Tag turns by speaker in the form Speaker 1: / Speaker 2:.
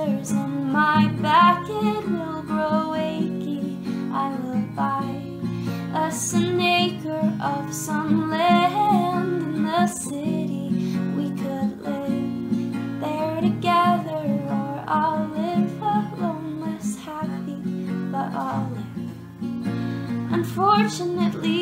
Speaker 1: shoulders and my back, it will grow achy. I will buy us an acre of some land in the city. We could live there together, or I'll live alone, less happy, but I'll live. Unfortunately,